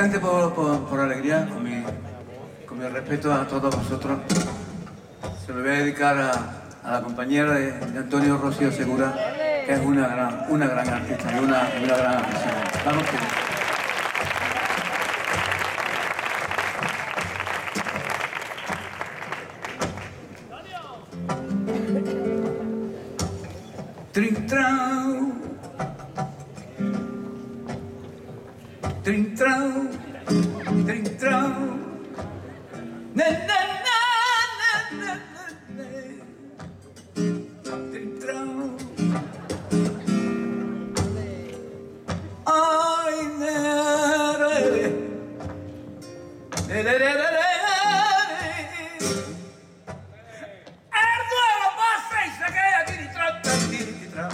cante por alegría, con mi respeto a todos vosotros. Se lo voy a dedicar a la compañera de Antonio Rocío Segura, que es una gran artista y una gran aficionada. Vamos que... Trin-trau, trin-trau, trin-trau, trin-trau. Ay, Erduelo pasa y se queda tiri-trau.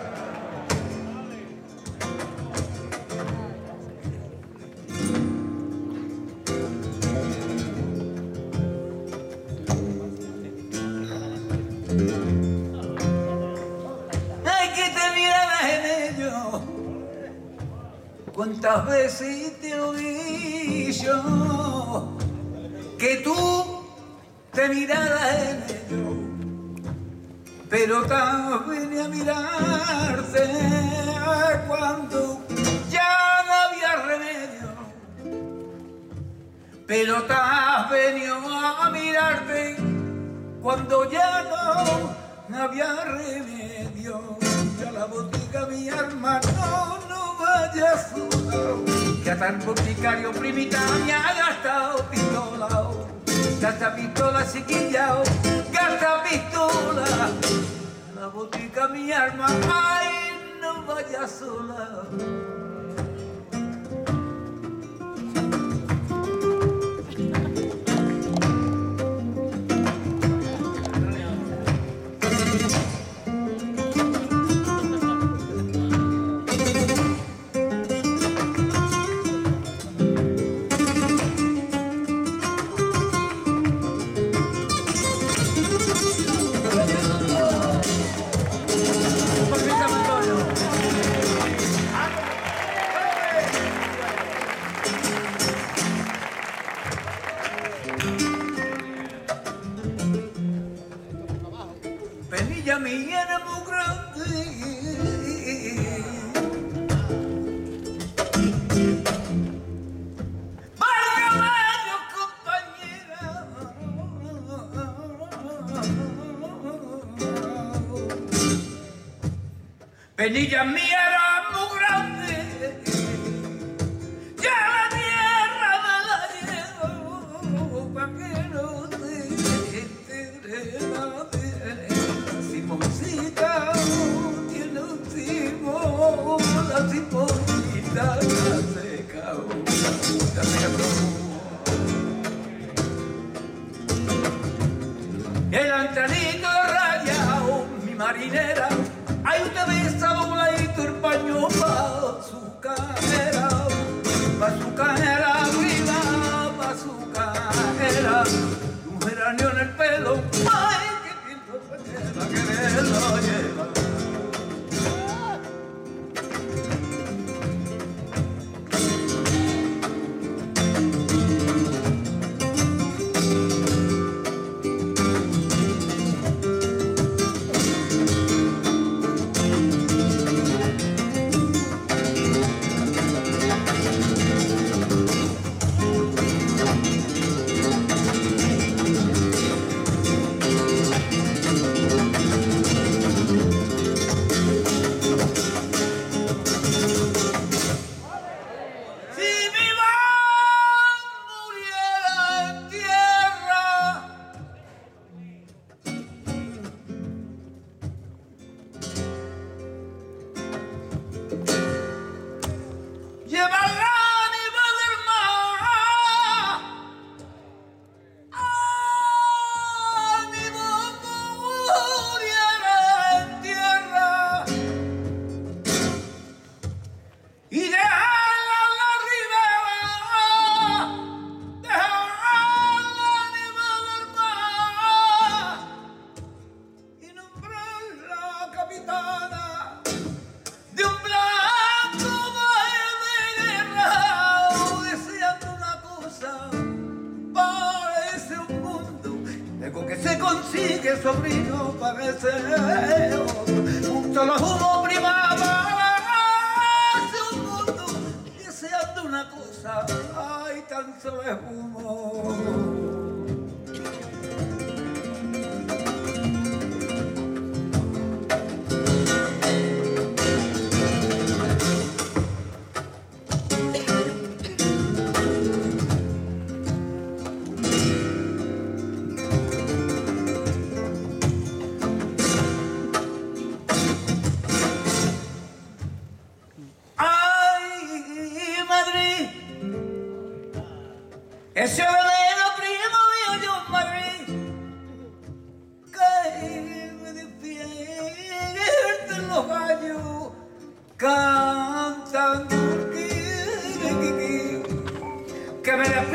Ay, que te miraras en ello. ¿Cuántas veces te lo he dicho? Que tú te miraras en ello, pero también a mirarte cuando ya no había remedio. Pero te has venido a mirarte cuando ya no había remedio. Ya la botica, mi hermano, no vayas solo, que hasta el boticario primita me ha gastado pistola. Gasta pistola, chiquilla, gasta pistola. La botica, mi alma, ay, no vayas sola. Penilla mía era muy grande, vaya compañera, Penilla mía era muy grande, ya la tierra me la llevo, pa' que no te entere nadie. Simoncita tiene un timo, la simoncita la seca, el antenito rayado, mi marinera, ahí te besa dobladito el paño pa' su cajera, arriba pa' su cajera, un geranio en el pelo, ay, que pinto se lleva, que me lo lleva. Ay, qué sobrino parece junto a los humos primavera un mundo deseando una cosa, ay, tan solo es humo. Ese veneno primo mío yo en Madrid, que me despierten los gallos cantando que me despierten.